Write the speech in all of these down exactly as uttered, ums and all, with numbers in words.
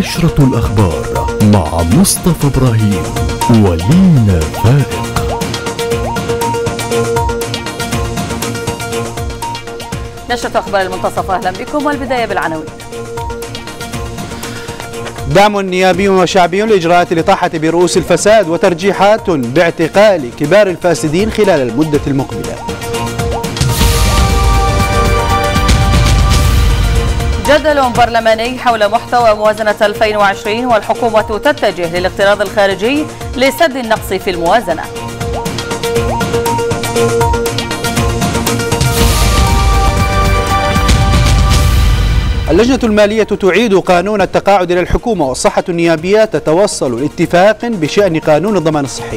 نشرة الأخبار مع مصطفى إبراهيم ولينا فائق. نشرة أخبار المنتصف، أهلا بكم والبداية بالعناوين. دعم نيابي وشعبي لإجراءات الإطاحة برؤوس الفساد وترجيحات باعتقال كبار الفاسدين خلال المدة المقبلة. جدل برلماني حول محتوى موازنة ألفين وعشرين والحكومة تتجه للاقتراض الخارجي لسد النقص في الموازنة. اللجنة المالية تعيد قانون التقاعد إلى الحكومة، والصحة النيابية تتوصل لاتفاق بشأن قانون الضمان الصحي.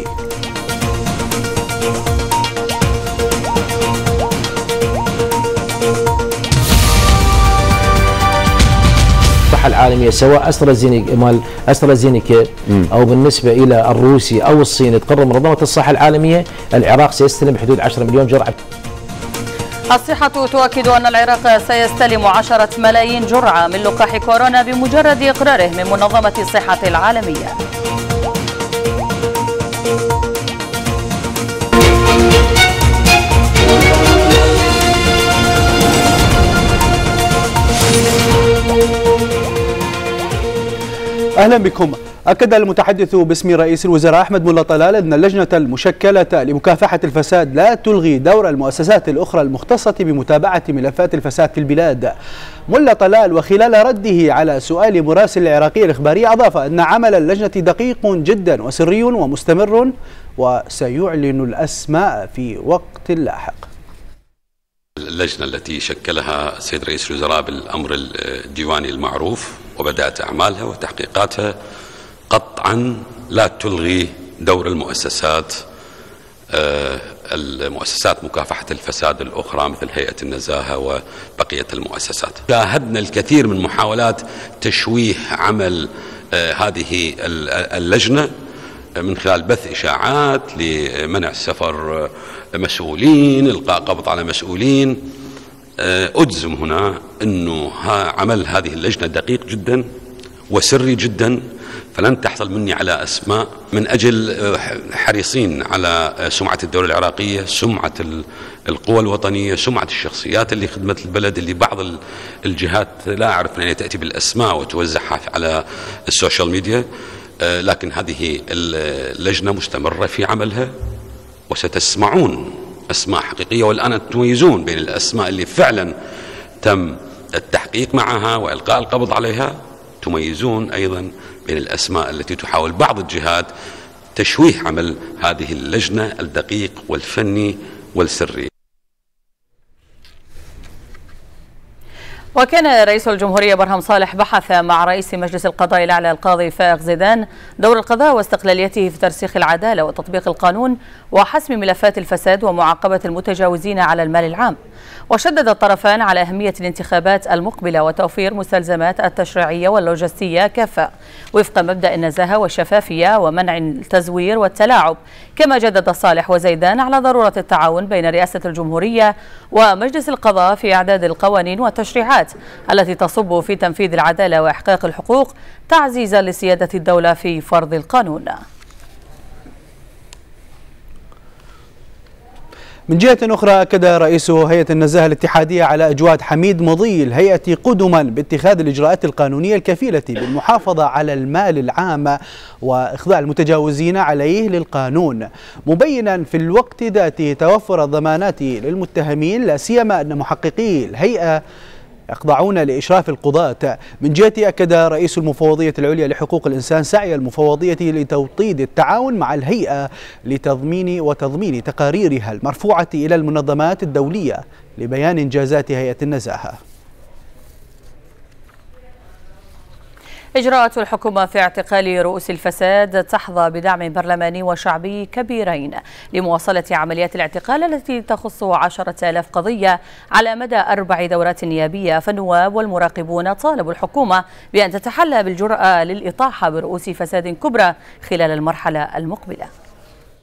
الصحة العالمية سواء أسترازينيكا مال أسترازينيكا أو بالنسبة إلى الروسي أو الصيني، تقرر منظمة الصحة العالمية العراق سيستلم حدود عشرة مليون جرعة. الصحة تؤكد أن العراق سيستلم عشرة ملايين جرعة من لقاح كورونا بمجرد إقراره من منظمة الصحة العالمية. أهلا بكم. أكد المتحدث باسم رئيس الوزراء أحمد ملا طلال أن اللجنة المشكلة لمكافحة الفساد لا تلغي دور المؤسسات الأخرى المختصة بمتابعة ملفات الفساد في البلاد. ملا طلال وخلال رده على سؤال مراسل العراقية الإخبارية أضاف أن عمل اللجنة دقيق جدا وسري ومستمر وسيعلن الأسماء في وقت لاحق. اللجنة التي شكلها السيد رئيس الوزراء بالأمر الديواني المعروف وبدأت أعمالها وتحقيقاتها قطعا لا تلغي دور المؤسسات المؤسسات مكافحة الفساد الأخرى مثل هيئة النزاهة وبقية المؤسسات. شاهدنا الكثير من محاولات تشويه عمل هذه اللجنة من خلال بث إشاعات لمنع سفر مسؤولين، إلقاء قبض على مسؤولين. أجزم هنا أنه عمل هذه اللجنة دقيق جدا وسري جدا، فلن تحصل مني على أسماء من أجل حريصين على سمعة الدولة العراقية، سمعة القوى الوطنية، سمعة الشخصيات اللي خدمت البلد، اللي بعض الجهات لا أعرف من أين تأتي بالأسماء وتوزعها على السوشيال ميديا. لكن هذه اللجنة مستمرة في عملها وستسمعون أسماء حقيقية، والآن تميزون بين الأسماء اللي فعلا تم التحقيق معها وإلقاء القبض عليها، تميزون أيضا بين الأسماء التي تحاول بعض الجهات تشويه عمل هذه اللجنة الدقيق والفني والسري. وكان رئيس الجمهورية برهم صالح بحث مع رئيس مجلس القضاء الأعلى القاضي فائق زيدان دور القضاء واستقلاليته في ترسيخ العدالة وتطبيق القانون وحسم ملفات الفساد ومعاقبة المتجاوزين على المال العام. وشدد الطرفان على أهمية الانتخابات المقبلة وتوفير مستلزمات التشريعية واللوجستية كافة وفق مبدأ النزاهة والشفافية ومنع التزوير والتلاعب. كما جدد صالح وزيدان على ضرورة التعاون بين رئاسة الجمهورية ومجلس القضاء في إعداد القوانين والتشريعات التي تصب في تنفيذ العدالة وإحقاق الحقوق تعزيزا لسيادة الدولة في فرض القانون. من جهة أخرى أكد رئيس هيئة النزاهة الاتحادية على إجواد حميد مضي الهيئة قدما باتخاذ الإجراءات القانونية الكفيلة بالمحافظة على المال العام وإخضاع المتجاوزين عليه للقانون، مبينا في الوقت ذاته توفر الضمانات للمتهمين، لا سيما أن محققي الهيئة يخضعون لإشراف القضاة. من جهته أكد رئيس المفوضية العليا لحقوق الإنسان سعي المفوضية لتوطيد التعاون مع الهيئة لتضمين وتضمين تقاريرها المرفوعة إلى المنظمات الدولية لبيان إنجازات هيئة النزاهة. إجراءات الحكومة في اعتقال رؤوس الفساد تحظى بدعم برلماني وشعبي كبيرين لمواصلة عمليات الاعتقال التي تخص عشرة آلاف قضية على مدى أربع دورات نيابية. فالنواب والمراقبون طالبوا الحكومة بأن تتحلى بالجرأة للإطاحة برؤوس فساد كبرى خلال المرحلة المقبلة.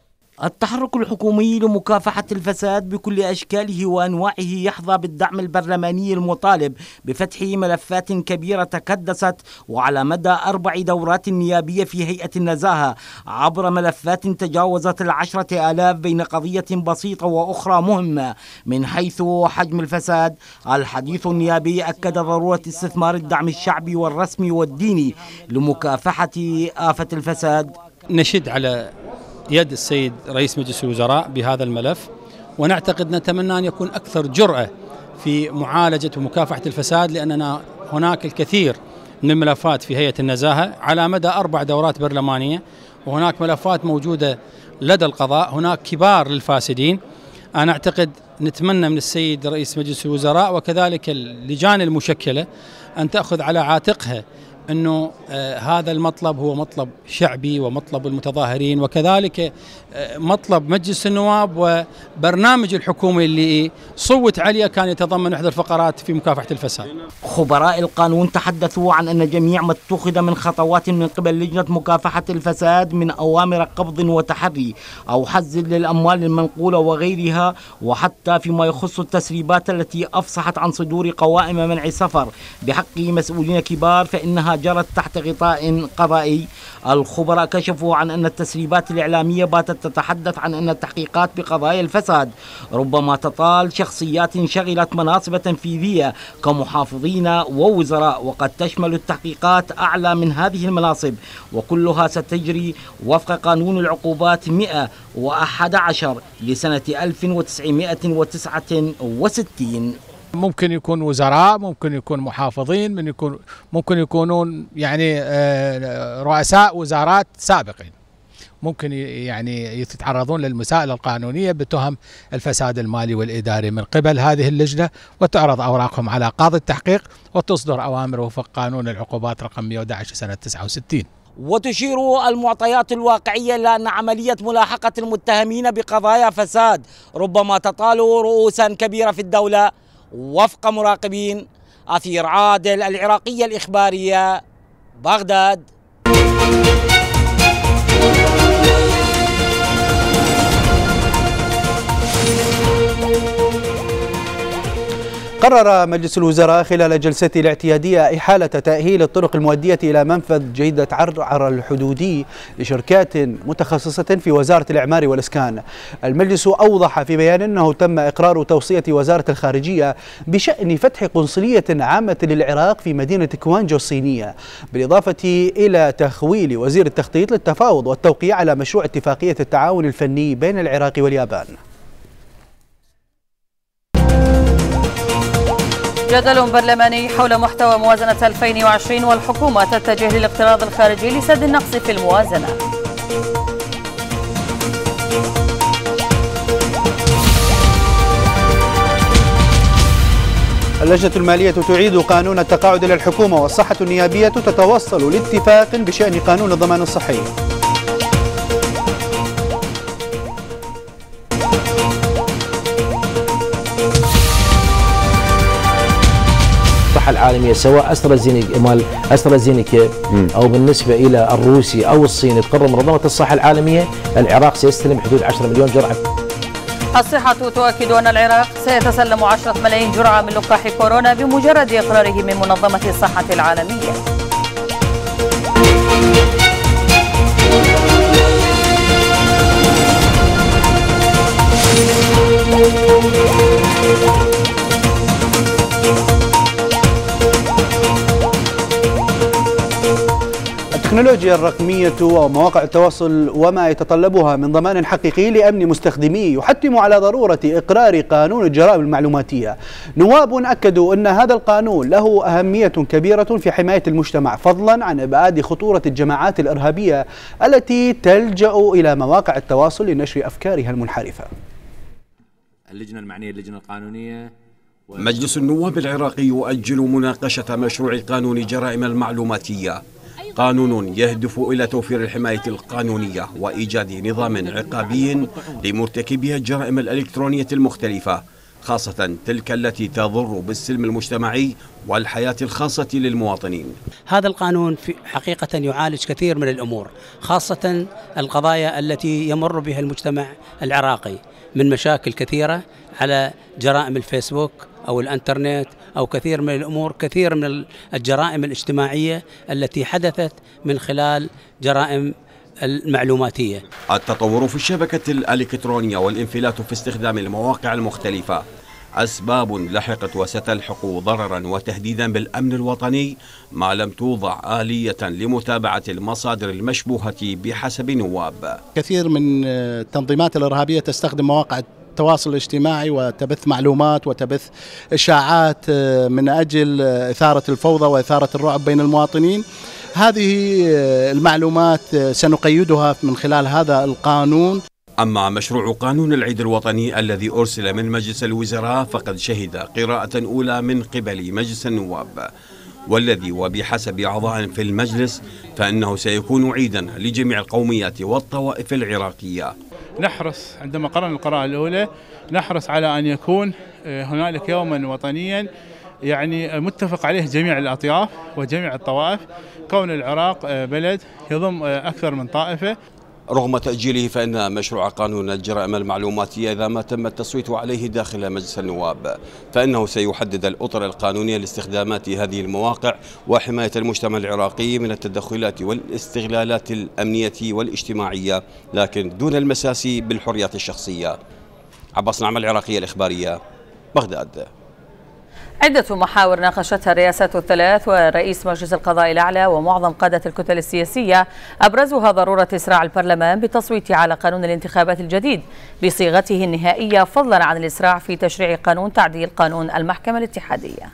التحرك الحكومي لمكافحة الفساد بكل أشكاله وأنواعه يحظى بالدعم البرلماني المطالب بفتح ملفات كبيرة تكدست وعلى مدى أربع دورات نيابية في هيئة النزاهة عبر ملفات تجاوزت العشرة آلاف بين قضية بسيطة وأخرى مهمة من حيث حجم الفساد. الحديث النيابي أكد ضرورة استثمار الدعم الشعبي والرسمي والديني لمكافحة آفة الفساد. نشد على يد السيد رئيس مجلس الوزراء بهذا الملف، ونعتقد نتمنى أن يكون أكثر جرأة في معالجة ومكافحة الفساد، لأننا هناك الكثير من الملفات في هيئة النزاهة على مدى أربع دورات برلمانية، وهناك ملفات موجودة لدى القضاء، هناك كبار للفاسدين. أنا أعتقد نتمنى من السيد رئيس مجلس الوزراء وكذلك اللجان المشكلة أن تأخذ على عاتقها أنه آه هذا المطلب هو مطلب شعبي ومطلب المتظاهرين، وكذلك آه مطلب مجلس النواب وبرنامج الحكومة اللي صوت عليه كان يتضمن إحدى الفقرات في مكافحة الفساد. خبراء القانون تحدثوا عن أن جميع ما اتخذ من خطوات من قبل لجنة مكافحة الفساد من أوامر قبض وتحري أو حز للأموال المنقولة وغيرها، وحتى فيما يخص التسريبات التي أفصحت عن صدور قوائم منع السفر بحق مسؤولين كبار، فإنها جرت تحت غطاء قضائي. الخبراء كشفوا عن أن التسريبات الإعلامية باتت تتحدث عن أن التحقيقات بقضايا الفساد ربما تطال شخصيات شغلت مناصب تنفيذية كمحافظين ووزراء، وقد تشمل التحقيقات أعلى من هذه المناصب، وكلها ستجري وفق قانون العقوبات مئة وأحد عشر لسنة ألف وتسعمئة وتسعة وستين. ممكن يكون وزراء، ممكن يكون محافظين، من يكون ممكن يكونون يعني رؤساء وزارات سابقين، ممكن يعني يتعرضون للمسائل القانونية بتهم الفساد المالي والإداري من قبل هذه اللجنة، وتعرض أوراقهم على قاضي التحقيق وتصدر أوامر وفق قانون العقوبات رقم مئة وأحد عشر سنة تسعة وستين. وتشير المعطيات الواقعية إلى أن عملية ملاحقة المتهمين بقضايا فساد ربما تطال رؤوسا كبيرة في الدولة وفق مراقبين. أثير عادل، العراقية الإخبارية، بغداد. قرر مجلس الوزراء خلال جلسته الاعتيادية إحالة تأهيل الطرق المؤدية إلى منفذ جيدة عرعر الحدودي لشركات متخصصة في وزارة الإعمار والإسكان. المجلس أوضح في بيان أنه تم إقرار توصية وزارة الخارجية بشأن فتح قنصلية عامة للعراق في مدينة كوانجو الصينية، بالإضافة إلى تخويل وزير التخطيط للتفاوض والتوقيع على مشروع اتفاقية التعاون الفني بين العراق واليابان. جدل برلماني حول محتوى موازنة ألفين وعشرين، والحكومة تتجه للاقتراض الخارجي لسد النقص في الموازنة. اللجنة المالية تعيد قانون التقاعد إلى الحكومة، والصحة النيابية تتوصل لاتفاق بشأن قانون الضمان الصحي. العالمية سواء أسترازينيكا مال أسترازينيكا أو بالنسبة إلى الروسي أو الصيني تقرر منظمة الصحة العالمية العراق سيستلم حدود عشرة مليون جرعة. الصحة تؤكد أن العراق سيتسلم عشرة ملايين جرعة من لقاح كورونا بمجرد إقراره من منظمة الصحة العالمية. التكنولوجيا الرقمية ومواقع التواصل وما يتطلبها من ضمان حقيقي لأمن مستخدميه يحتم على ضرورة إقرار قانون الجرائم المعلوماتية. نواب أكدوا أن هذا القانون له أهمية كبيرة في حماية المجتمع، فضلا عن إبعاد خطورة الجماعات الإرهابية التي تلجأ إلى مواقع التواصل لنشر أفكارها المنحرفة. اللجنة المعنية اللجنة القانونية مجلس النواب العراقي يؤجل مناقشة مشروع قانون الجرائم المعلوماتية، قانون يهدف إلى توفير الحماية القانونية وإيجاد نظام عقابي لمرتكبي الجرائم الإلكترونية المختلفة، خاصة تلك التي تضر بالسلم المجتمعي والحياة الخاصة للمواطنين. هذا القانون في حقيقة يعالج كثير من الأمور، خاصة القضايا التي يمر بها المجتمع العراقي من مشاكل كثيرة على جرائم الفيسبوك أو الانترنت أو كثير من الأمور، كثير من الجرائم الاجتماعية التي حدثت من خلال جرائم المعلوماتية. التطور في الشبكة الإلكترونية والانفلات في استخدام المواقع المختلفة أسباب لحقت وستلحق ضررا وتهديدا بالأمن الوطني ما لم توضع آلية لمتابعة المصادر المشبوهة بحسب نواب. كثير من التنظيمات الإرهابية تستخدم مواقع التواصل الاجتماعي وتبث معلومات وتبث إشاعات من أجل إثارة الفوضى وإثارة الرعب بين المواطنين. هذه المعلومات سنقيدها من خلال هذا القانون. أما مشروع قانون العيد الوطني الذي أرسل من مجلس الوزراء فقد شهد قراءة أولى من قبل مجلس النواب، والذي وبحسب أعضاء في المجلس فإنه سيكون عيدا لجميع القوميات والطوائف العراقية. نحرص عندما قرأنا القراءة الأولى نحرص على أن يكون هنالك يوما وطنيا يعني متفق عليه جميع الأطياف وجميع الطوائف، كون العراق بلد يضم أكثر من طائفة. رغم تأجيله فإن مشروع قانون الجرائم المعلوماتية إذا ما تم التصويت عليه داخل مجلس النواب فإنه سيحدد الأطر القانونية لاستخدامات هذه المواقع وحماية المجتمع العراقي من التدخلات والاستغلالات الأمنية والاجتماعية، لكن دون المساس بالحريات الشخصية. عباس نعمة، العراقية الإخبارية، بغداد. عدة محاور ناقشتها الرئاسات الثلاث ورئيس مجلس القضاء الأعلى ومعظم قادة الكتل السياسية، أبرزها ضرورة إسراع البرلمان بالتصويت على قانون الانتخابات الجديد بصيغته النهائية، فضلا عن الإسراع في تشريع قانون تعديل قانون المحكمة الاتحادية.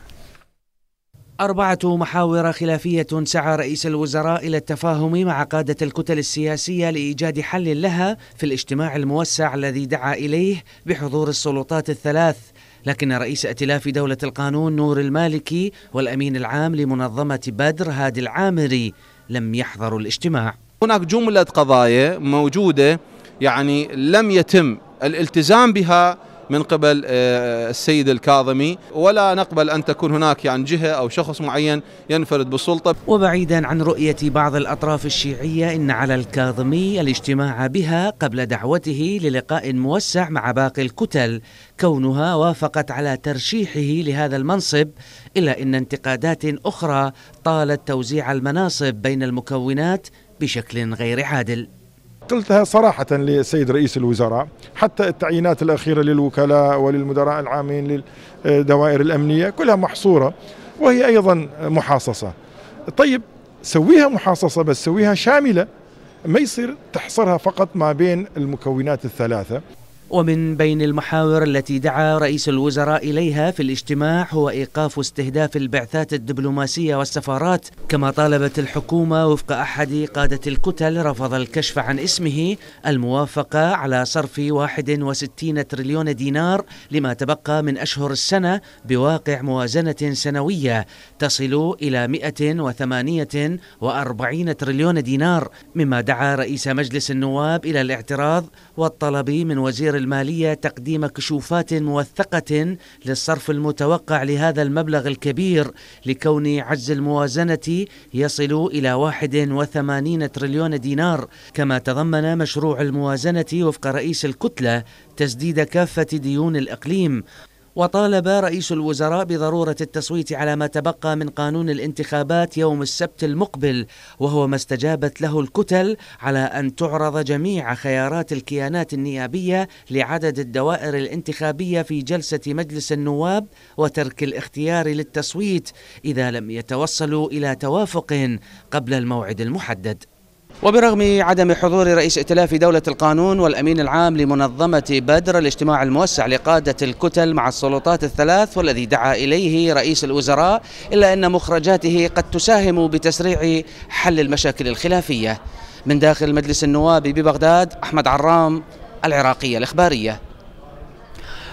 أربعة محاور خلافية سعى رئيس الوزراء إلى التفاهم مع قادة الكتل السياسية لإيجاد حل لها في الاجتماع الموسع الذي دعا إليه بحضور السلطات الثلاث، لكن رئيس ائتلاف دولة القانون نور المالكي والأمين العام لمنظمة بدر هادي العامري لم يحضروا الاجتماع. هناك جملة قضايا موجودة يعني لم يتم الالتزام بها من قبل السيد الكاظمي، ولا نقبل أن تكون هناك يعني جهة أو شخص معين ينفرد بالسلطة. وبعيدا عن رؤية بعض الأطراف الشيعية، إن على الكاظمي الاجتماع بها قبل دعوته للقاء موسع مع باقي الكتل، كونها وافقت على ترشيحه لهذا المنصب، إلا أن انتقادات أخرى طالت توزيع المناصب بين المكونات بشكل غير عادل. قلتها صراحة للسيد رئيس الوزراء، حتى التعيينات الأخيرة للوكلاء وللمدراء العامين للدوائر الأمنية كلها محصورة وهي أيضا محاصصة. طيب سويها محاصصة بس سويها شاملة، ما يصير تحصرها فقط ما بين المكونات الثلاثة. ومن بين المحاور التي دعا رئيس الوزراء إليها في الاجتماع هو إيقاف واستهداف البعثات الدبلوماسية والسفارات، كما طالبت الحكومة وفق أحد قادة الكتل رفض الكشف عن اسمه الموافقة على صرف واحد وستين تريليون دينار لما تبقى من أشهر السنة بواقع موازنة سنوية تصل إلى مئة وثمانية وأربعين تريليون دينار، مما دعا رئيس مجلس النواب إلى الاعتراض والطلب من وزير المالية تقديم كشوفات موثقة للصرف المتوقع لهذا المبلغ الكبير، لكون عجز الموازنة يصل إلى واحد وثمانين تريليون دينار. كما تضمن مشروع الموازنة وفق رئيس الكتلة تسديد كافة ديون الإقليم. وطالب رئيس الوزراء بضرورة التصويت على ما تبقى من قانون الانتخابات يوم السبت المقبل، وهو ما استجابت له الكتل على أن تعرض جميع خيارات الكيانات النيابية لعدد الدوائر الانتخابية في جلسة مجلس النواب، وترك الاختيار للتصويت إذا لم يتوصلوا إلى توافق قبل الموعد المحدد. وبرغم عدم حضور رئيس ائتلاف دولة القانون والأمين العام لمنظمة بدر الاجتماع الموسع لقادة الكتل مع السلطات الثلاث والذي دعا إليه رئيس الوزراء، إلا أن مخرجاته قد تساهم بتسريع حل المشاكل الخلافية. من داخل مجلس النواب ببغداد، أحمد عرام، العراقية الإخبارية.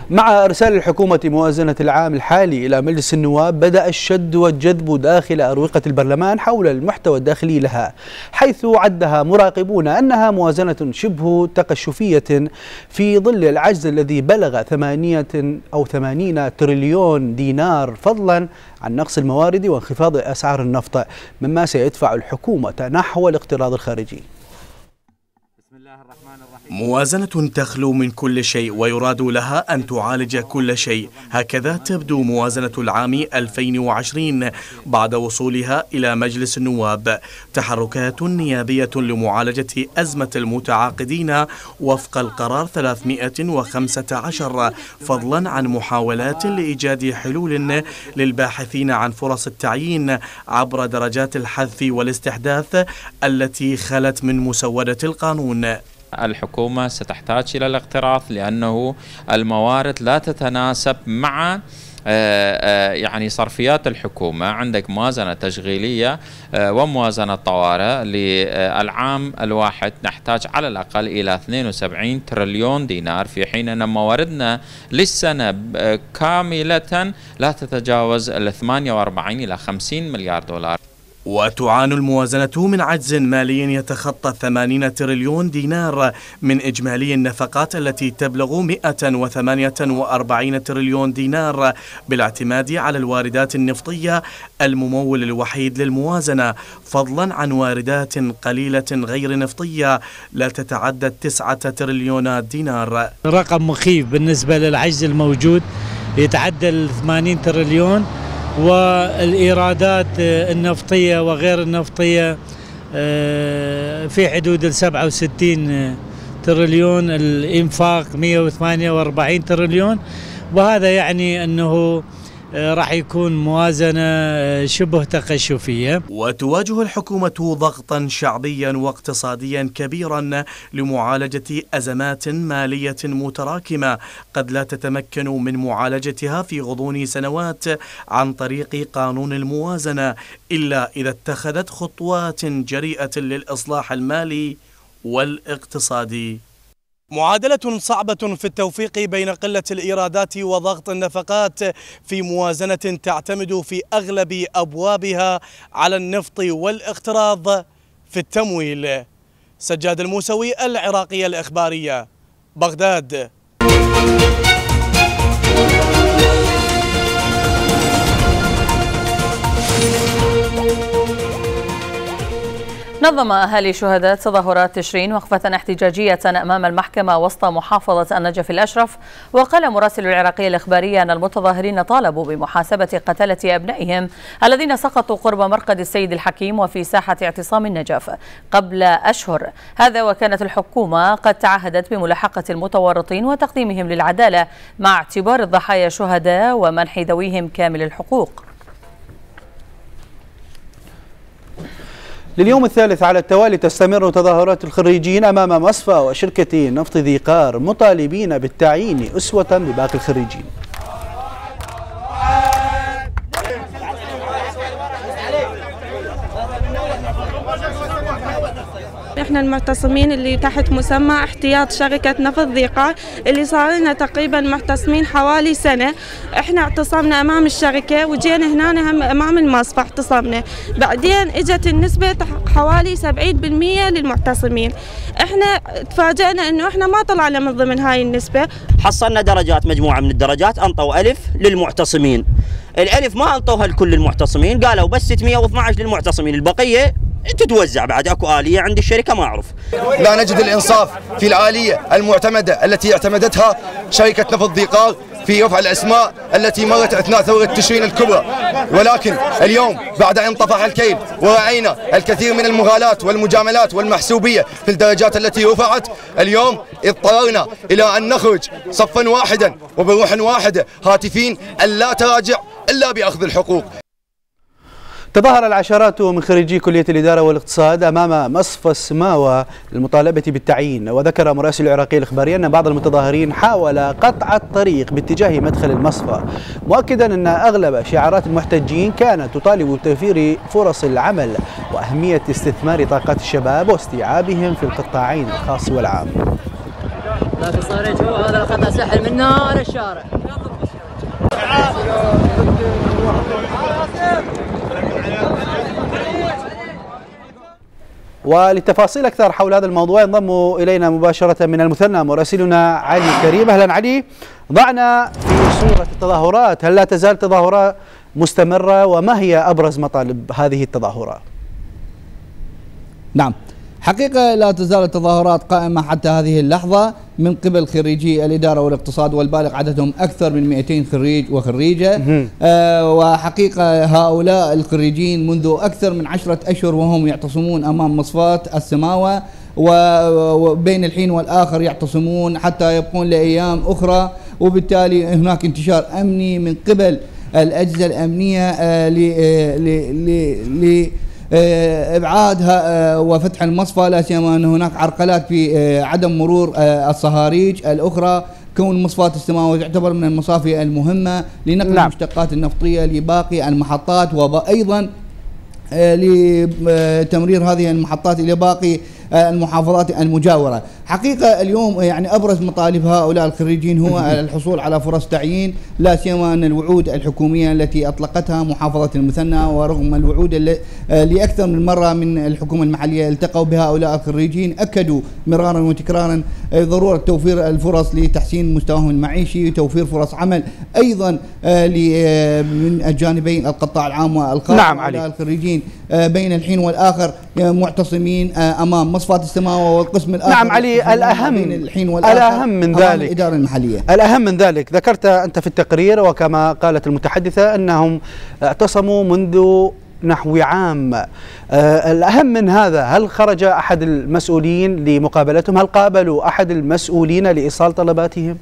مع إرسال الحكومة موازنة العام الحالي إلى مجلس النواب، بدأ الشد والجذب داخل أروقة البرلمان حول المحتوى الداخلي لها، حيث عدها مراقبون أنها موازنة شبه تقشفية في ظل العجز الذي بلغ ثمانية أو ثمانين تريليون دينار، فضلا عن نقص الموارد وانخفاض أسعار النفط، مما سيدفع الحكومة نحو الاقتراض الخارجي. موازنة تخلو من كل شيء ويراد لها أن تعالج كل شيء، هكذا تبدو موازنة العام ألفين وعشرين بعد وصولها إلى مجلس النواب. تحركات نيابية لمعالجة أزمة المتعاقدين وفق القرار ثلاثمئة وخمسة عشر، فضلا عن محاولات لإيجاد حلول للباحثين عن فرص التعيين عبر درجات الحذف والاستحداث التي خلت من مسودة القانون. الحكومة ستحتاج إلى الاقتراض لأنه الموارد لا تتناسب مع يعني صرفيات الحكومة. عندك موازنة تشغيلية وموازنة طوارئ للعام الواحد نحتاج على الأقل إلى اثنين وسبعين تريليون دينار، في حين أن مواردنا للسنة كاملة لا تتجاوز ال ثمانية وأربعين إلى خمسين مليار دولار. وتعاني الموازنة من عجز مالي يتخطى ثمانين تريليون دينار من إجمالي النفقات التي تبلغ مئة وثمانية وأربعين تريليون دينار، بالاعتماد على الواردات النفطية الممول الوحيد للموازنة، فضلا عن واردات قليلة غير نفطية لا تتعدى تسعة تريليونات دينار. رقم مخيف بالنسبة للعجز الموجود، يتعدى ال ثمانين تريليون، والإيرادات النفطية وغير النفطية في حدود ال سبعة وستين تريليون، الإنفاق مئة وثمانية وأربعين تريليون، وهذا يعني أنه راح يكون موازنة شبه تقشفية. وتواجه الحكومة ضغطا شعبيا واقتصاديا كبيرا لمعالجة أزمات مالية متراكمة قد لا تتمكن من معالجتها في غضون سنوات عن طريق قانون الموازنة، إلا إذا اتخذت خطوات جريئة للإصلاح المالي والاقتصادي. معادلة صعبة في التوفيق بين قلة الإيرادات وضغط النفقات في موازنة تعتمد في أغلب أبوابها على النفط والاقتراض في التمويل. سجاد الموسوي، العراقية الإخبارية، بغداد. نظم أهالي شهداء تظاهرات تشرين وقفة احتجاجية أمام المحكمة وسط محافظة النجف الأشرف. وقال مراسل العراقية الإخبارية أن المتظاهرين طالبوا بمحاسبة قتلة أبنائهم الذين سقطوا قرب مرقد السيد الحكيم وفي ساحة اعتصام النجف قبل أشهر. هذا وكانت الحكومة قد تعهدت بملاحقة المتورطين وتقديمهم للعدالة مع اعتبار الضحايا شهداء ومنح ذويهم كامل الحقوق. لليوم الثالث على التوالي تستمر تظاهرات الخريجين أمام مصفى وشركة نفط ذي قار، مطالبين بالتعيين أسوة بباقي الخريجين. احنا المعتصمين اللي تحت مسمى احتياط شركة نفط ذي قار، اللي صار لنا تقريبا معتصمين حوالي سنة. احنا اعتصمنا امام الشركة وجينا هنا هم امام المصفى اعتصمنا، بعدين اجت النسبة حوالي سبعين بالمئة للمعتصمين. احنا تفاجئنا انه احنا ما طلعنا من ضمن هاي النسبة. حصلنا درجات، مجموعة من الدرجات انطوا الف للمعتصمين، الالف ما انطوها لكل المعتصمين، قالوا بس ستمئة واثني عشر للمعتصمين، البقية تتوزع بعد. اكو آلية عند الشركة ما اعرف. لا نجد الانصاف في الآلية المعتمدة التي اعتمدتها شركة نفط ذي قار في رفع الاسماء التي مرت اثناء ثورة تشرين الكبرى، ولكن اليوم بعد ان طفح الكيل ورأينا الكثير من المغالاة والمجاملات والمحسوبية في الدرجات التي رفعت، اليوم اضطررنا الى ان نخرج صفا واحدا وبروح واحدة هاتفين الا تراجع الا باخذ الحقوق. تظاهر العشرات من خريجي كلية الإدارة والاقتصاد أمام مصفى السماوة للمطالبة بالتعيين. وذكر مراسل العراقية الإخبارية أن بعض المتظاهرين حاول قطع الطريق باتجاه مدخل المصفى، مؤكدا أن أغلب شعارات المحتجين كانت تطالب بتوفير فرص العمل وأهمية استثمار طاقات الشباب واستيعابهم في القطاعين الخاص والعام. لكن صار جوا هذا اخذنا سحل منا على الشارع. وللتفاصيل أكثر حول هذا الموضوع ينضم إلينا مباشرة من المثنى مراسلنا علي كريم. أهلا علي، ضعنا في صورة التظاهرات، هل لا تزال تظاهرات مستمرة وما هي أبرز مطالب هذه التظاهرات؟ نعم، حقيقة لا تزال التظاهرات قائمة حتى هذه اللحظة من قبل خريجي الإدارة والاقتصاد، والبالغ عددهم أكثر من مئتين خريج وخريجة. آه وحقيقة هؤلاء الخريجين منذ أكثر من عشرة أشهر وهم يعتصمون أمام مصفاة السماوة، وبين الحين والآخر يعتصمون حتى يبقون لأيام أخرى، وبالتالي هناك انتشار أمني من قبل الأجهزة الأمنية آه ل ابعادها وفتح المصفى، لا سيما ان هناك عرقلات في عدم مرور الصهاريج الاخرى، كون مصفاة السماوة تعتبر من المصافي المهمة لنقل نعم. المشتقات النفطية لباقي المحطات، وايضا لتمرير هذه المحطات الى باقي المحافظات المجاورة. حقيقة اليوم يعني أبرز مطالب هؤلاء الخريجين هو الحصول على فرص تعيين، لا سيما أن الوعود الحكومية التي أطلقتها محافظة المثنى، ورغم الوعود اللي لأكثر من مرة من الحكومة المحلية التقوا بهؤلاء الخريجين، أكدوا مرارا وتكرارا ضرورة توفير الفرص لتحسين مستواهم المعيشي، توفير فرص عمل أيضا من الجانبين القطاع العام والخاص. نعم علي. الخريجين بين الحين والآخر معتصمين أمام مصفاة السماوة والقسم الآخر. نعم علي، الأهم الأهم من ذلك الإدارة المحلية. الأهم من ذلك ذكرت أنت في التقرير وكما قالت المتحدثة أنهم اعتصموا منذ نحو عام. آه الأهم من هذا، هل خرج أحد المسؤولين لمقابلتهم؟ هل قابلوا أحد المسؤولين لإيصال طلباتهم؟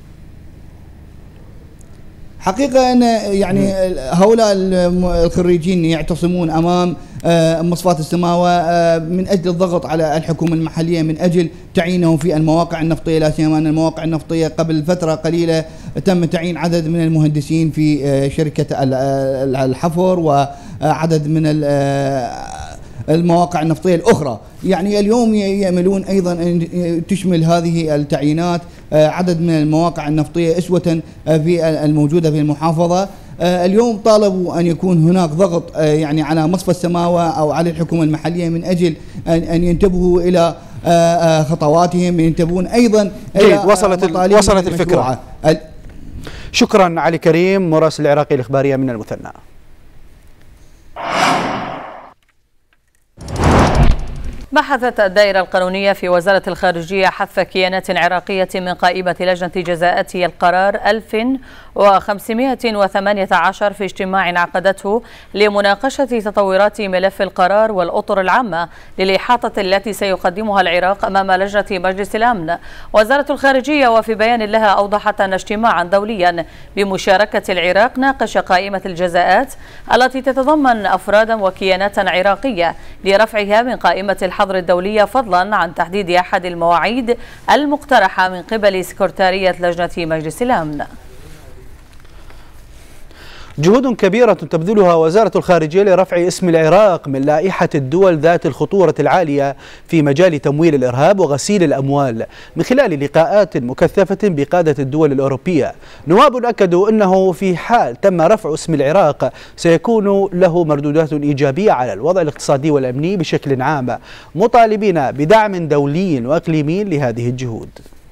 حقيقة أن يعني هؤلاء الخريجين يعتصمون أمام مصفاة السماوة من أجل الضغط على الحكومة المحلية من أجل تعيينهم في المواقع النفطية، لا سيما أن المواقع النفطية قبل فترة قليلة تم تعيين عدد من المهندسين في شركة الحفر وعدد من المواقع النفطية الأخرى. يعني اليوم يأملون أيضا أن تشمل هذه التعيينات عدد من المواقع النفطية أسوة في الموجودة في المحافظة. اليوم طالبوا أن يكون هناك ضغط يعني على مصفى السماوة أو على الحكومة المحلية من أجل أن ينتبهوا إلى خطواتهم، ينتبهون أيضا إلى وصلت وصلت الفكرة. شكرا علي كريم، مراسل العراقي الإخبارية من المثنى. بحثت الدائرة القانونية في وزارة الخارجية حذف كيانات عراقية من قائمة لجنة جزاءات القرار ألف وخمسمائة وثمانية عشر في اجتماع عقدته لمناقشة تطورات ملف القرار والأطر العامة للإحاطة التي سيقدمها العراق أمام لجنة مجلس الأمن. وزارة الخارجية وفي بيان لها أوضحت أن اجتماعا دوليا بمشاركة العراق ناقش قائمة الجزاءات التي تتضمن أفرادا وكيانات عراقية لرفعها من قائمة الحظر الدولية، فضلا عن تحديد أحد المواعيد المقترحة من قبل سكرتارية لجنة مجلس الأمن. جهود كبيرة تبذلها وزارة الخارجية لرفع اسم العراق من لائحة الدول ذات الخطورة العالية في مجال تمويل الإرهاب وغسيل الأموال من خلال لقاءات مكثفة بقادة الدول الأوروبية. نواب أكدوا أنه في حال تم رفع اسم العراق سيكون له مردودات إيجابية على الوضع الاقتصادي والأمني بشكل عام، مطالبين بدعم دولي وإقليمي لهذه الجهود.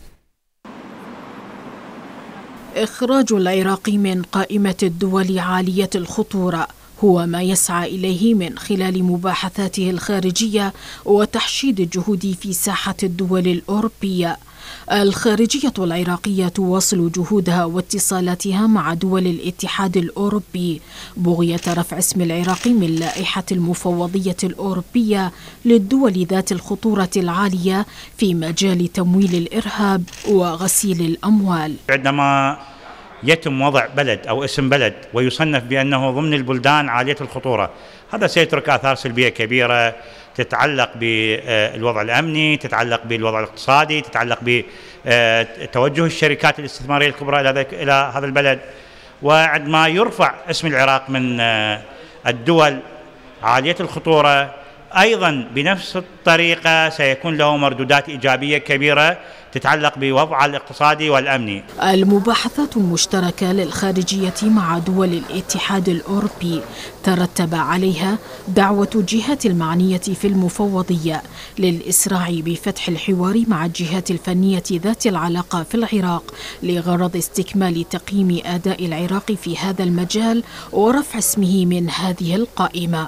إخراج العراق من قائمة الدول عالية الخطورة هو ما يسعى إليه من خلال مباحثاته الخارجية وتحشيد الجهود في ساحة الدول الأوروبية. الخارجية العراقية تواصل جهودها واتصالاتها مع دول الاتحاد الأوروبي بغية رفع اسم العراق من لائحة المفوضية الأوروبية للدول ذات الخطورة العالية في مجال تمويل الإرهاب وغسيل الأموال. عندما يتم وضع بلد أو اسم بلد ويصنف بأنه ضمن البلدان عالية الخطورة، هذا سيترك آثار سلبية كبيرة تتعلق بالوضع الأمني، تتعلق بالوضع الاقتصادي، تتعلق بتوجه الشركات الاستثمارية الكبرى إلى هذا البلد. وعندما يرفع اسم العراق من الدول عالية الخطورة أيضا بنفس الطريقة سيكون له مردودات إيجابية كبيرة تتعلق بوضعها الاقتصادي والأمني. المباحثات المشتركة للخارجية مع دول الاتحاد الأوروبي ترتب عليها دعوة الجهات المعنية في المفوضية للإسراع بفتح الحوار مع الجهات الفنية ذات العلاقة في العراق لغرض استكمال تقييم أداء العراق في هذا المجال ورفع اسمه من هذه القائمة.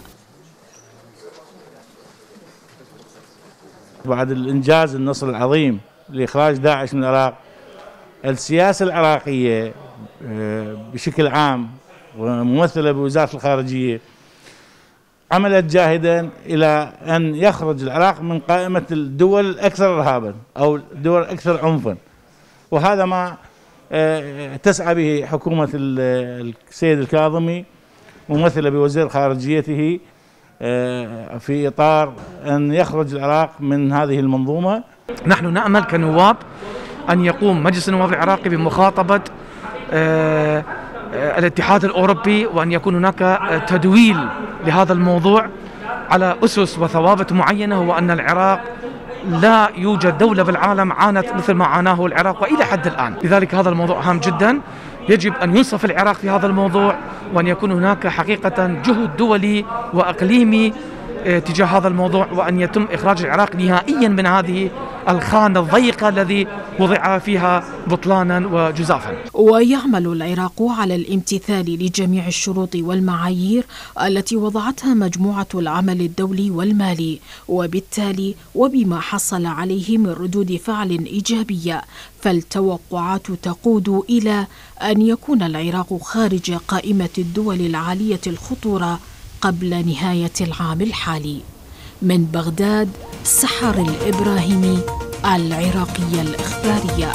بعد الإنجاز النصر العظيم لإخراج داعش من العراق، السياسة العراقية بشكل عام وممثلة بوزارة الخارجية عملت جاهدا إلى أن يخرج العراق من قائمة الدول الأكثر إرهابا أو الدول الأكثر عنفا، وهذا ما تسعى به حكومة السيد الكاظمي ممثلة بوزير خارجيته في إطار أن يخرج العراق من هذه المنظومة. نحن نأمل كنواب أن يقوم مجلس النواب العراقي بمخاطبة آه آه الاتحاد الأوروبي، وأن يكون هناك تدويل لهذا الموضوع على أسس وثوابت معينة، هو أن العراق لا يوجد دولة بالعالم عانت مثل ما عاناه العراق وإلى حد الآن، لذلك هذا الموضوع هام جدا، يجب أن ينصف العراق في هذا الموضوع، وأن يكون هناك حقيقة جهد دولي وأقليمي تجاه هذا الموضوع، وأن يتم إخراج العراق نهائيا من هذه الخانة الضيقة الذي وضع فيها بطلانا وجزافا. ويعمل العراق على الامتثال لجميع الشروط والمعايير التي وضعتها مجموعة العمل الدولي والمالي، وبالتالي وبما حصل عليه من ردود فعل إيجابية، فالتوقعات تقود إلى أن يكون العراق خارج قائمة الدول العالية الخطورة قبل نهاية العام الحالي. من بغداد، سحر الإبراهيمي، العراقية الإخبارية.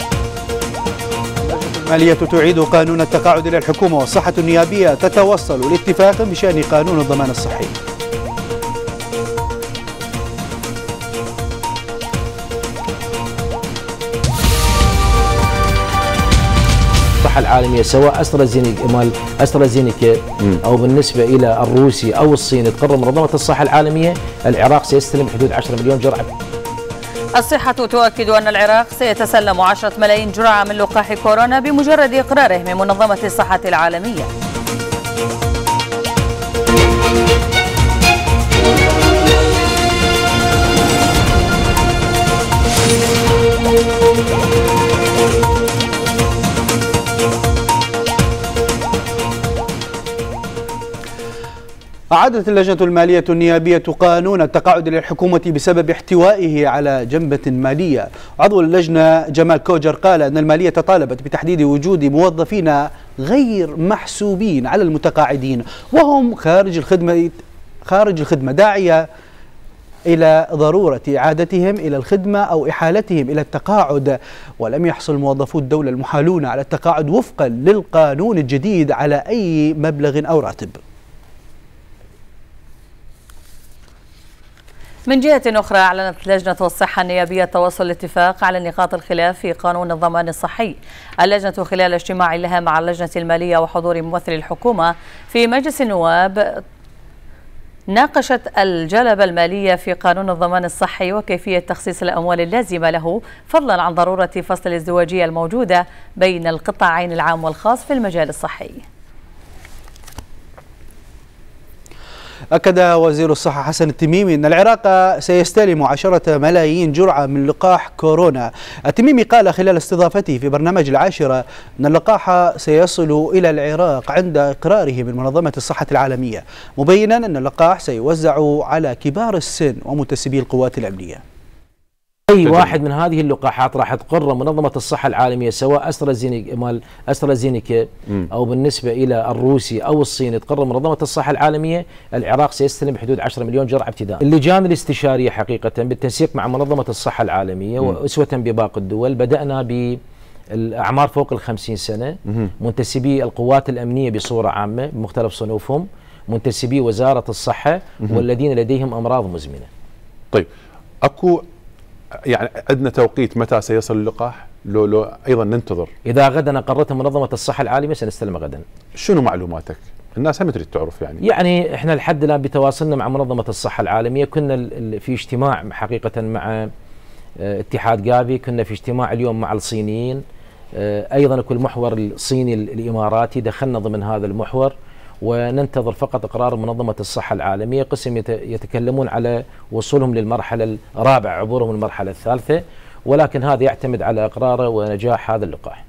المالية تعيد قانون التقاعد إلى الحكومة، والصحة النيابية تتوصل لاتفاق بشأن قانون الضمان الصحي. العالمية سواء أسترازينيكا مال أسترازينيكا أو بالنسبة إلى الروسي أو الصيني تقرر منظمة الصحة العالمية، العراق سيستلم حدود عشرة مليون جرعة. الصحة تؤكد أن العراق سيتسلم عشرة ملايين جرعة من لقاح كورونا بمجرد إقراره من منظمة الصحة العالمية. أعادت اللجنة المالية النيابية قانون التقاعد للحكومة بسبب احتوائه على جنبة مالية. عضو اللجنة جمال كوجر قال أن المالية طالبت بتحديد وجود موظفين غير محسوبين على المتقاعدين وهم خارج الخدمة خارج الخدمة داعية إلى ضرورة إعادتهم إلى الخدمة أو إحالتهم إلى التقاعد، ولم يحصل موظفو الدولة المحالون على التقاعد وفقا للقانون الجديد على أي مبلغ أو راتب. من جهة أخرى، أعلنت لجنة الصحة النيابية التوصل لاتفاق على نقاط الخلاف في قانون الضمان الصحي. اللجنة خلال اجتماع لها مع اللجنة المالية وحضور ممثل الحكومة في مجلس النواب ناقشت الجلبة المالية في قانون الضمان الصحي وكيفية تخصيص الأموال اللازمة له، فضلا عن ضرورة فصل الازدواجية الموجودة بين القطاعين العام والخاص في المجال الصحي. أكد وزير الصحة حسن التميمي أن العراق سيستلم عشرة ملايين جرعة من لقاح كورونا. التميمي قال خلال استضافته في برنامج العاشرة أن اللقاح سيصل إلى العراق عند إقراره من منظمة الصحة العالمية، مبينا أن اللقاح سيوزع على كبار السن ومنتسبي القوات الأمنية. أي واحد من هذه اللقاحات راح تقرر منظمة الصحة العالمية سواء أسترازينيكا مال أسترازينيكا أو بالنسبة إلى الروسي أو الصيني تقرر منظمة الصحة العالمية، العراق سيستلم حدود عشرة مليون جرعة ابتداء. اللجان الاستشارية حقيقة بالتنسيق مع منظمة الصحة العالمية م. وأسوة بباقي الدول بدأنا بالأعمار فوق الخمسين سنة، م. منتسبي القوات الأمنية بصورة عامة بمختلف صنوفهم، منتسبي وزارة الصحة م. والذين لديهم أمراض مزمنة. طيب أكو يعني عندنا توقيت متى سيصل اللقاح؟ لو لو ايضا ننتظر. اذا غدا قررت منظمه الصحه العالميه سنستلمه غدا. شنو معلوماتك؟ الناس هم تريد تعرف يعني. يعني احنا لحد الان بتواصلنا مع منظمه الصحه العالميه، كنا في اجتماع حقيقه مع اتحاد جافي، كنا في اجتماع اليوم مع الصينيين، أيضا كل محور الصيني الإماراتي دخلنا ضمن هذا المحور، وننتظر فقط إقرار منظمة الصحة العالمية. قسم يتكلمون على وصولهم للمرحلة الرابعة، عبورهم المرحلة الثالثة، ولكن هذا يعتمد على إقراره ونجاح هذا اللقاح.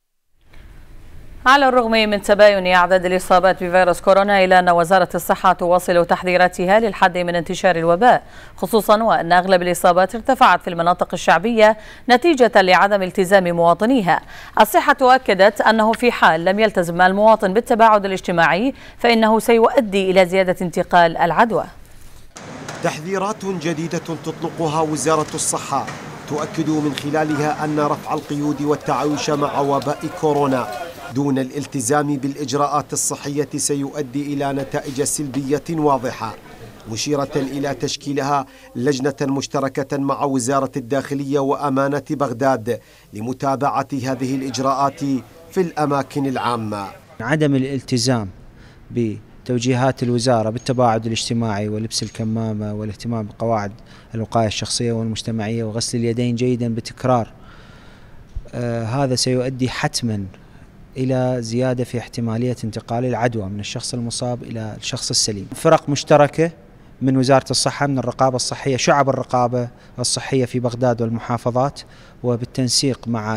على الرغم من تباين أعداد الإصابات بفيروس كورونا، إلا أن وزارة الصحة تواصل تحذيراتها للحد من انتشار الوباء، خصوصا وأن أغلب الإصابات ارتفعت في المناطق الشعبية نتيجة لعدم التزام مواطنيها. الصحة أكدت أنه في حال لم يلتزم المواطن بالتباعد الاجتماعي فإنه سيؤدي إلى زيادة انتقال العدوى. تحذيرات جديدة تطلقها وزارة الصحة تؤكد من خلالها أن رفع القيود والتعايش مع وباء كورونا دون الالتزام بالإجراءات الصحية سيؤدي إلى نتائج سلبية واضحة، مشيرة إلى تشكيلها لجنة مشتركة مع وزارة الداخلية وأمانة بغداد لمتابعة هذه الإجراءات في الأماكن العامة. عدم الالتزام بتوجيهات الوزارة بالتباعد الاجتماعي ولبس الكمامة والاهتمام بقواعد الوقاية الشخصية والمجتمعية وغسل اليدين جيدا بتكرار، آه هذا سيؤدي حتما إلى زيادة في احتمالية انتقال العدوى من الشخص المصاب إلى الشخص السليم. فرق مشتركة من وزارة الصحة، من الرقابة الصحية، شعب الرقابة الصحية في بغداد والمحافظات، وبالتنسيق مع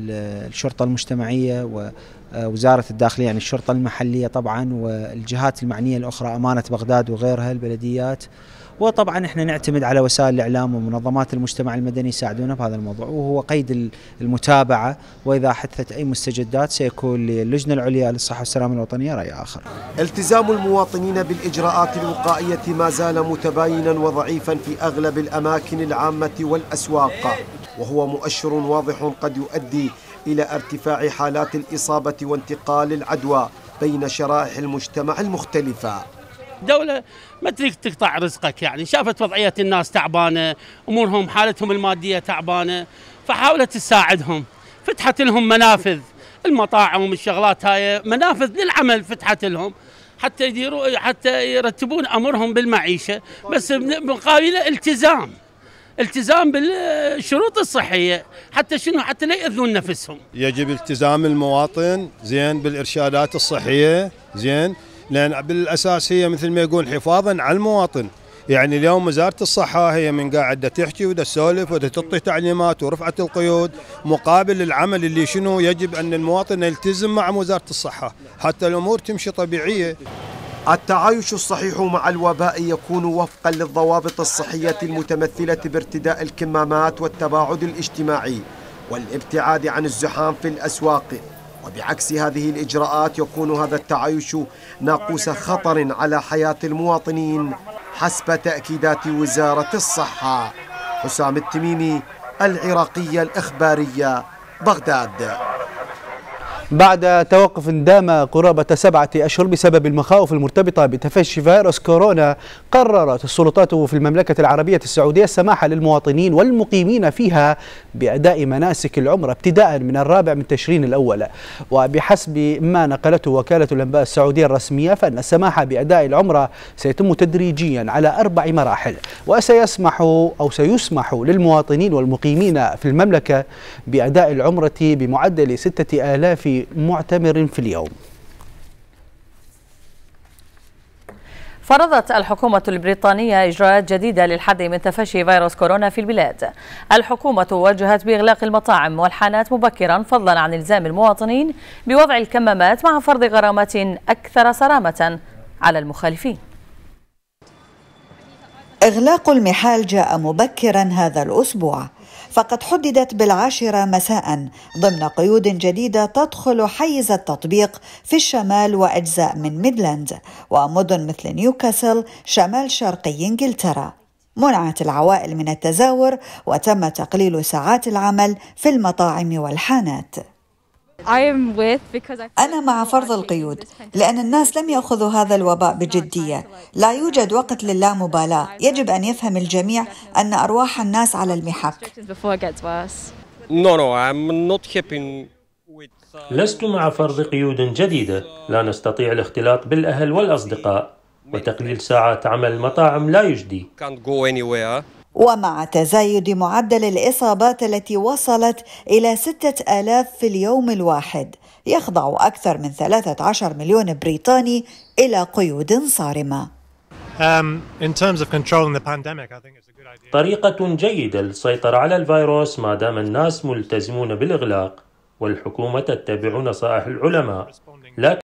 الشرطة المجتمعية ووزارة الداخلية، يعني الشرطة المحلية طبعا، والجهات المعنية الأخرى، أمانة بغداد وغيرها البلديات. وطبعا احنا نعتمد على وسائل الاعلام ومنظمات المجتمع المدني يساعدونا بهذا الموضوع، وهو قيد المتابعه، واذا حدثت اي مستجدات سيكون للجنه العليا للصحه والسلامه الوطنيه راي اخر. التزام المواطنين بالاجراءات الوقائيه ما زال متباينا وضعيفا في اغلب الاماكن العامه والاسواق، وهو مؤشر واضح قد يؤدي الى ارتفاع حالات الاصابه وانتقال العدوى بين شرائح المجتمع المختلفه. الدولة ما تريد تقطع رزقك، يعني شافت وضعية الناس تعبانة، أمورهم حالتهم المادية تعبانة، فحاولت تساعدهم، فتحت لهم منافذ، المطاعم والشغلات هاي منافذ للعمل فتحت لهم حتى يديروا حتى يرتبون أمرهم بالمعيشة، بس مقابل التزام التزام بالشروط الصحية، حتى شنو؟ حتى لا يأذون نفسهم. يجب التزام المواطن زين بالإرشادات الصحية زين، لأن بالأساس هي مثل ما يقول حفاظا على المواطن. يعني اليوم وزارة الصحة هي من قاعدة تحكي ودا تسولف ودا تعطي تعليمات ورفعت القيود مقابل العمل اللي شنو يجب أن المواطن يلتزم مع وزارة الصحة حتى الأمور تمشي طبيعية. التعايش الصحيح مع الوباء يكون وفقا للضوابط الصحية المتمثلة بارتداء الكمامات والتباعد الاجتماعي والابتعاد عن الزحام في الأسواق، وبعكس هذه الإجراءات يكون هذا التعايش ناقوس خطر على حياة المواطنين حسب تأكيدات وزارة الصحة. حسام التميمي، العراقية الإخبارية، بغداد. بعد توقف دام قرابة سبعة أشهر بسبب المخاوف المرتبطة بتفشي فيروس كورونا، قررت السلطات في المملكة العربية السعودية السماح للمواطنين والمقيمين فيها بأداء مناسك العمرة ابتداء من الرابع من تشرين الأول. وبحسب ما نقلته وكالة الأنباء السعودية الرسمية، فإن السماح بأداء العمرة سيتم تدريجيا على أربع مراحل، وسيسمح أو سيسمح للمواطنين والمقيمين في المملكة بأداء العمرة بمعدل ستة آلاف معتمر في اليوم. فرضت الحكومة البريطانية إجراءات جديدة للحد من تفشي فيروس كورونا في البلاد. الحكومة وجهت بإغلاق المطاعم والحانات مبكرا، فضلا عن إلزام المواطنين بوضع الكمامات مع فرض غرامات أكثر صرامة على المخالفين. إغلاق المحال جاء مبكرا هذا الأسبوع، فقد حددت بالعاشرة مساء ضمن قيود جديدة تدخل حيز التطبيق في الشمال وأجزاء من ميدلاند ومدن مثل نيوكاسل شمال شرقي إنجلترا. منعت العوائل من التزاور وتم تقليل ساعات العمل في المطاعم والحانات. أنا مع فرض القيود لأن الناس لم يأخذوا هذا الوباء بجدية. لا يوجد وقت للامبالاة، يجب أن يفهم الجميع أن أرواح الناس على المحك. لست مع فرض قيود جديدة، لا نستطيع الاختلاط بالأهل والأصدقاء، وتقليل ساعات عمل المطاعم لا يجدي. ومع تزايد معدل الإصابات التي وصلت إلى ستة آلاف في اليوم الواحد، يخضع أكثر من ثلاثة عشر مليون بريطاني إلى قيود صارمة. طريقة جيدة للسيطرة على الفيروس ما دام الناس ملتزمون بالإغلاق والحكومة تتبع نصائح العلماء، لكن